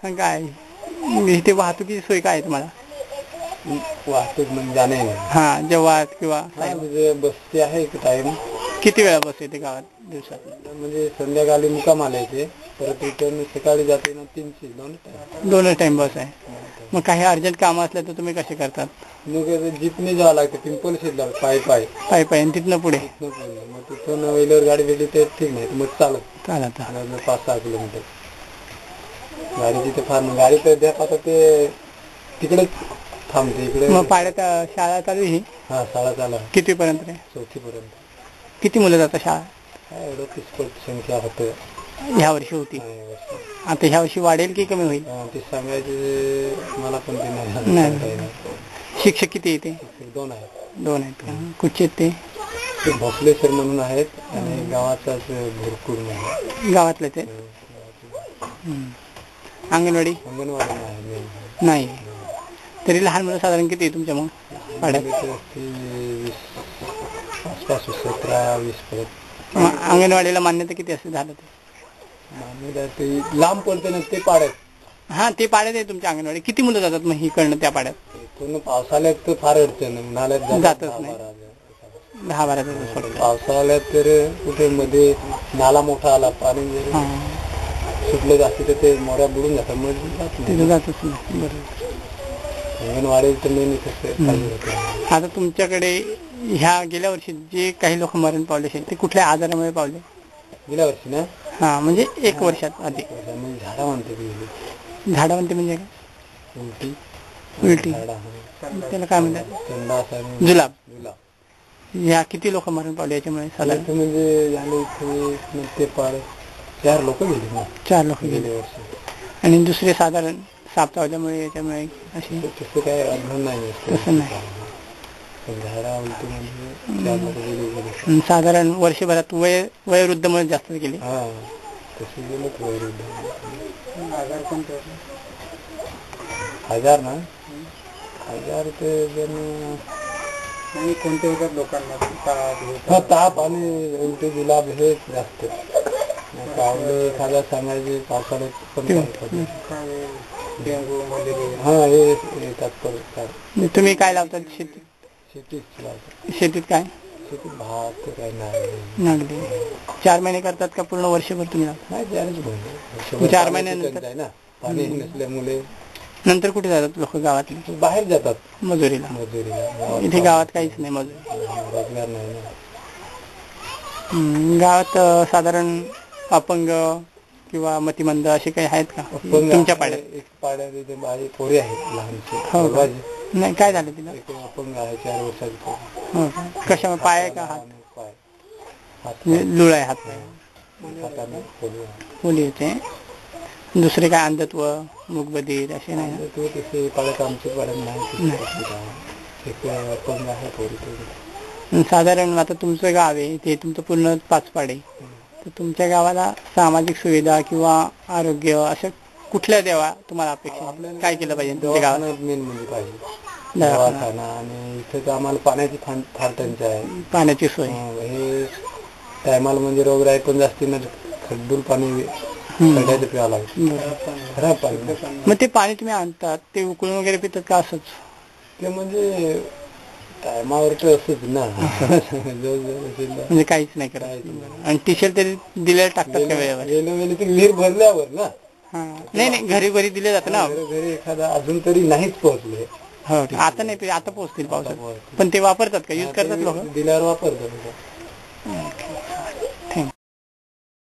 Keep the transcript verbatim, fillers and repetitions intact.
काय इथे वाहतुकीची सोय काय आहे तुम्हाला? वाहतूक म्हणजे जाणे हा जेव्हा किंवा म्हणजे बसची आहे टाइम. किती वेळा बस येते गावात दिवसात? म्हणजे संध्याकाळी मुक्काम आला येते, परत रिटर्न सकाळी जाते ना. तीनशे दोन टाइम दोनच टाइम बस आहे. मग काही अर्जंट काम असलं तर तुम्ही कसे करतात? मग जीपने जावं लागतं पिंपल शेतला पाय पाय पाय पाय तिथनं पुढे मग तिथून वेळेवर गाडी भेटली तर ठीक नाही मग चालत चालत पाच सहा किलोमीटर गाडी तिथे फार गाडी तर द्या आता ते तिकडेच थांबते इकडे. मग पाड्यात शाळा चालू ही? हा शाळा चालू. किती पर्यंत रे? चौथी पर्यंत. किती मुलं जातात शाळा? काय एवढं तीस संख्या होतं ह्या वर्षी होती. आता ह्या वर्षी वाढेल की कमी होईल? ते सांगायचे मला पण ते नाही. शिक्षक किती येते? दोन आहेत. दोन आहेत का? कुठचे आहेत ते? भोसले सर म्हणून आहेत आणि गावाचाच भरपूर म्हणून. गावातले ते अंगणवाडी? अंगणवाडी नाही. नाही. तरी लहान मुलं साधारण किती आहे तुमच्या मग पाड्यात? आसपास सतरा वीस पर्यंत. अंगणवाडीला मान्यता किती असते झालं ते? मान्यता ते लांब पडते ना ते पाड्यात. हा ते पाड्यात आहे तुमच्या अंगणवाडी. किती मुलं जातात मग ही करणं त्या पाड्यात? पूर्ण पावसाळ्यात तर फार अडचण उन्हाळ्यात जातच नाही. दहा बारा दिवस पावसाळ्यात तर कुठे मध्ये नाला मोठा आला पाणी सुटलं जास्त तर ते मोऱ्या बुडून जातात मग तिथं जातच नाही. बरोबर. अंगणवाडी तर मेन. आता तुमच्याकडे ह्या गेल्या वर्षी जे काही लोक मरण पावले आहेत ते कुठल्या आजारामुळे पावले? गेल्या वर्षी ना? हा म्हणजे एक वर्षात आधी. झाडा म्हणते. झाडा म्हणते म्हणजे काय? उलटी. उलटी त्याला काय म्हणतात? जुलाब. ह्या किती लोक मरण पावले याच्यामुळे? साधारण म्हणजे झाले ते पाड चार लोक गेले. चार लोक गेले वर्षी. आणि दुसरे साधारण साप चावल्यामुळे याच्यामुळे अशी? तसं काय अनुभव नाही. तसं नाही. झाडा उलटी म्हणजे साधारण वर्षभरात वय वयोवृद्धमुळे जास्त गेले. हा तसे गेले वयोवृद्ध. आजार कोणते? आजार ना आजार ते जण नाही कोणते होतात लोकांना? ताप आणि उलटी जुलाब हे जास्त पावले एखादा सांगायचे पावसाळ्यात पण हा हे येतात परत. तुम्ही काय लावतात शेतीत? शेतीत शेतीत काय? शेतीत भात काय नाही. नागली. चार महिने करतात का पूर्ण वर्षभर तुम्ही लावता? नाही चारच महिने. चार महिन्यानंतर ना पाणी नसल्यामुळे नंतर कुठे जातात लोक? गावातले बाहेर जातात मजुरीला. मजुरीला. इथे गावात काहीच नाही मजुरी. रोजगार नाही ना. गावात साधारण अपंग किंवा मतिमंद असे काही आहेत का तुमच्या पाड्यात? एक पाड्यात माझी पोरी आहेत लहानशी. हो. नाही काय झालं तिला? अपंग आहे चार वर्षाची. हो का? कशा पाय आहे का हात? पाय लुळ आहे हात. पोली होते. दुसरे काय अंधत्व मूकबधीर असे नाही? तसे पाड्यात आमच्या पाड्यात नाही. अपंग आहे पोरी. साधारण आता तुमचं गाव आहे ते तुमचं पूर्ण पाच पाडे, तर तुमच्या गावाला सामाजिक सुविधा किंवा आरोग्य अशा कुठल्या देवा तुम्हाला अपेक्षा? काय केलं पाहिजे तुमच्या गावात? मेन म्हणजे पाहिजे दवाखाना. आणि इथे आम्हाला पाण्याची फार टंचाई आहे. पाण्याची सोय हे टायमाला म्हणजे रोगराई पण जास्ती ना. खड्डूल पाणी खड्याचं प्यावं लागतं. खराब पाणी. मग ते पाणी तुम्ही आणतात ते उकळून वगैरे पितात का असंच? ते म्हणजे टायमावर तर असंच ना. म्हणजे काहीच नाही करायचं. आणि टी शर्ट तरी दिले टाकतात का वेळेवर? विहीर भरल्यावर ना. नाही नाही घरी घरी दिले जातं ना. घरी एखादा अजून तरी नाहीच पोहोचले. हो आता नाही आता पोहोचतील पावसात. पण ते वापरतात का? युज करतात लोक? दिल्यावर वापरतात.